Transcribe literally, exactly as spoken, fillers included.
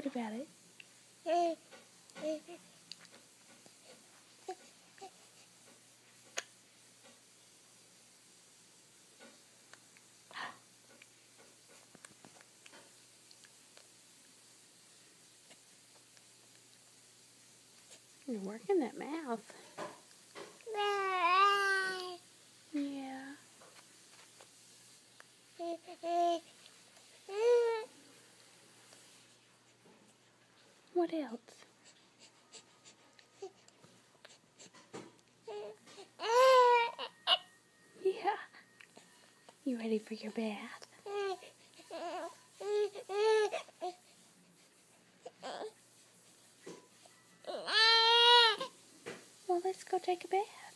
What about it? You're working that mouth. Yeah. What else? Yeah. You ready for your bath? Well, let's go take a bath.